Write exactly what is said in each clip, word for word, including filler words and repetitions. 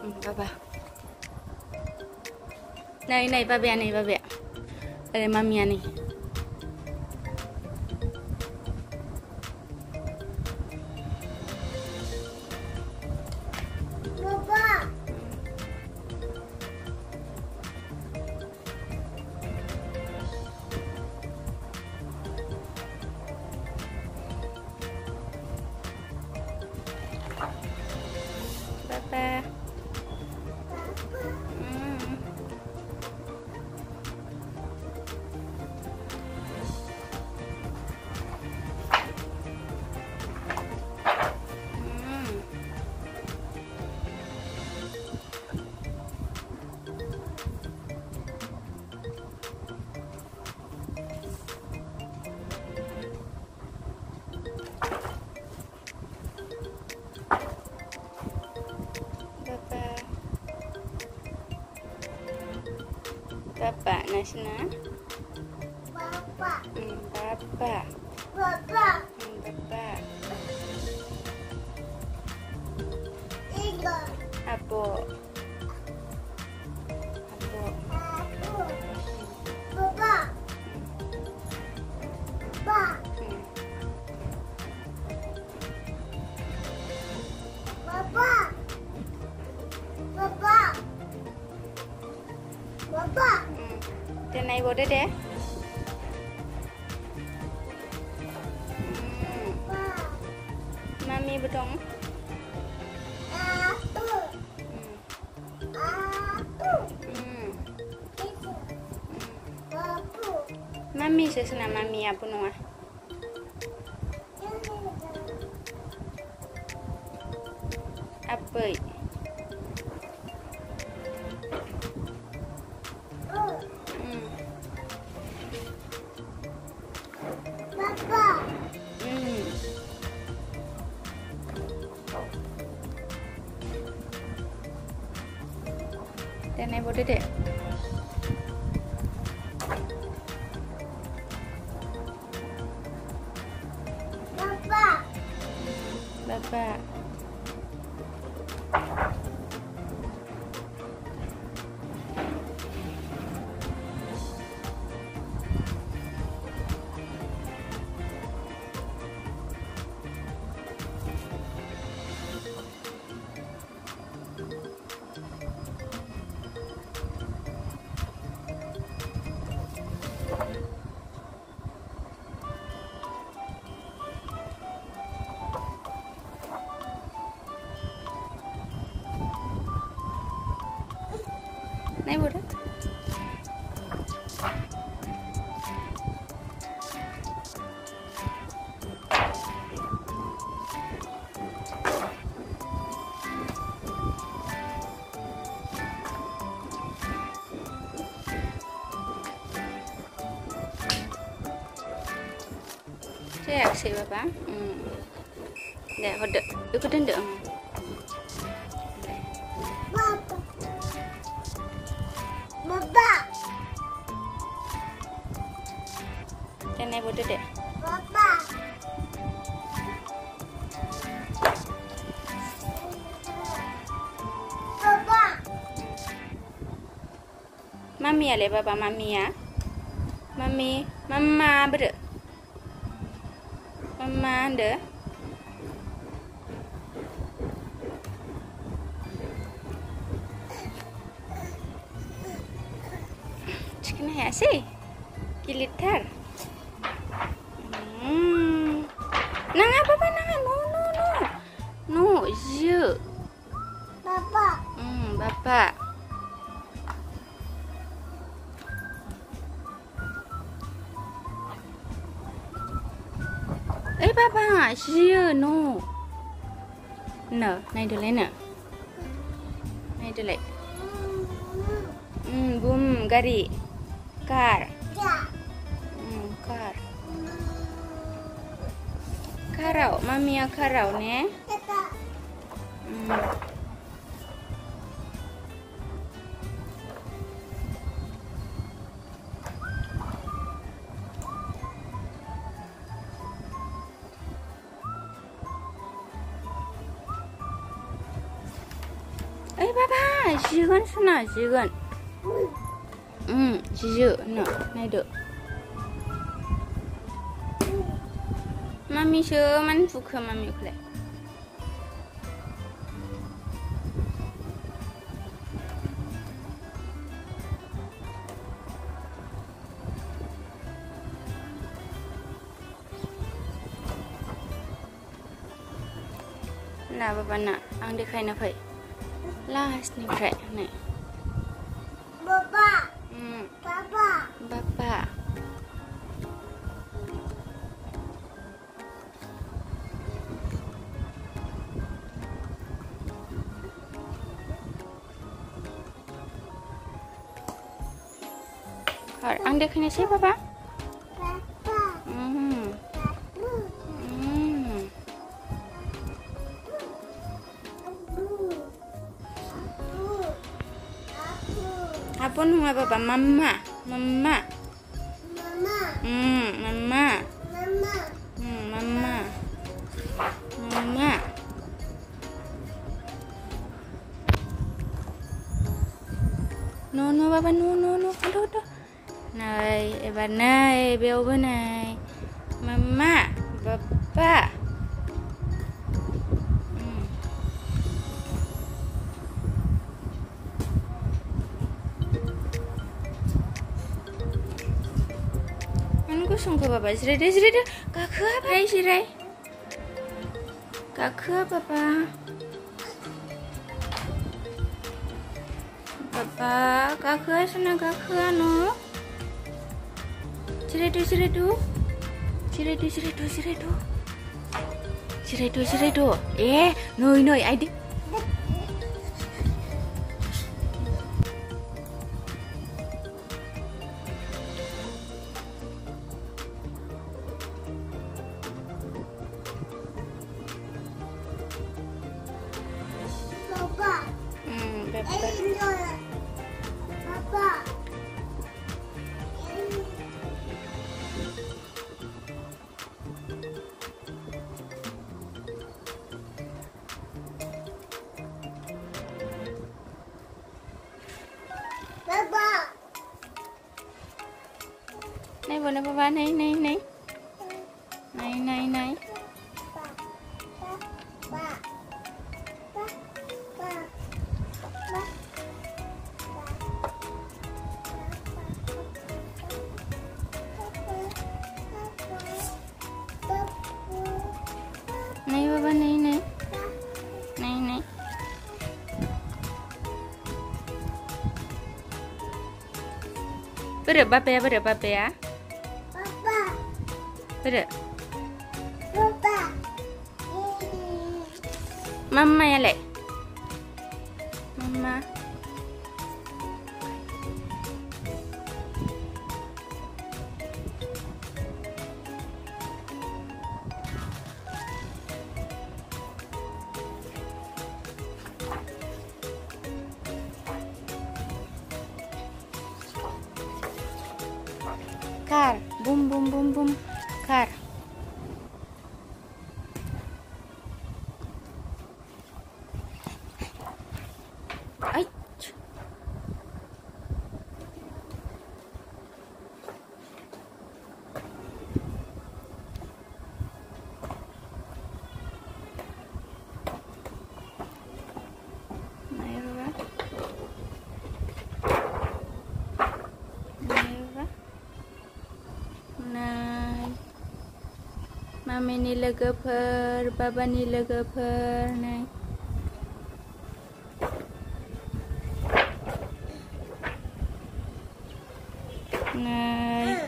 Papa. Này này ba bè này ba bè. Đây mami này. Papa. Papa. Hmm. Papa na sana. Papa. Hmm, Papa. Papa. Hmm, Papa. Tiga. Apo. Apo. Aku. Papa. Papa. Hmm. Papa. Papa. Papa. Hmm. Dia naik bodoh deh. Hmm. Papa. Mami bedong. Aku. Hmm. Aku. Hmm. Itu. Aku. Mami sesana mami apa noah? Apa? Oh. Hmm. Papa. Hmm. Dia naik bodoh deh. Papa. Bapak. Naik bodoh. Cek sih Bapak. Hmm. Dah, hodok. Ikut dendek. Papa. Papa. Dia naik bodoh deh. Papa. Papa. Mami ya le Bapak, mami ya. Mami, mama ber. Mama ada. Cikna ya sih. Kilitar. Hmm. Nang apa apa nang? No no no. No, je. Papa. Hmm, Bapak. Eh, Bapak, je no. No, naik dulu na. Naik dulu. Hmm, boom, gari. Car. Ya. Hmm, car. Karau, mami ya karau ne. Kata. Hmm. Eh, Papa, jigan sana, jigan. Hmm, jiju, no, naido. Mami sure man fuka mami kule. Nah, Papa nak, ang dekai na fai. Last ni try ni. Papa. Hmm, Papa. Papa. Har, ang dekai na siya, Papa? Papa. Hmm. Hmm. Apa nama Papa? Mama. Mama. Mama. Hmm, Mama. Mama. Hmm, Mama. Mama. No, no, Papa, no, no, no. Aduh, aduh. Này, bà này, béo bên này. Mama, Papa. Hmm. Aku sungguh Papa. Sirai deh, sirai deh. Kakak apa ya, sirai? Kakak Papa. Papa, kakak sana kakak no. Sirai deh, sirai deh. Sirai deh, sirai deh, sirai deh. Sirai deh, sirai deh. Eh, noi, noi, I did. Papa. Hmm, Papa. Papa. Papa. Này vừa nè Papa, này, này, này. Này, này, này. Này Papa, này, này. Này, này. Beri Papa ya, beri Papa ya. Papa. Beri. Papa. Mama ya, Lek. Mama. Car, boom, boom, boom, boom, car. Ay. Mami ni logoper, Papa ni logoper, này. Này.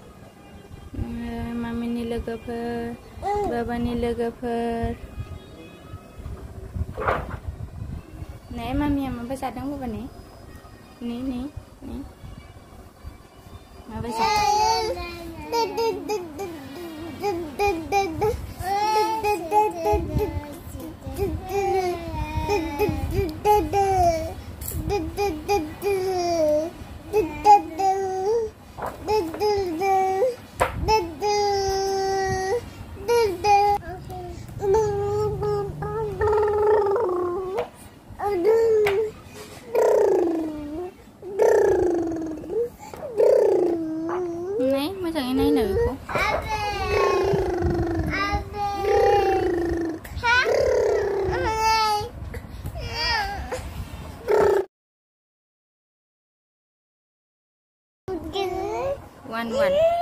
Mami ni logoper, Papa ni logoper. Này mami mà bây giờ đang vào này. Ní ní ní. Mà bây giờ Aduh. macam ini nak aku. One one.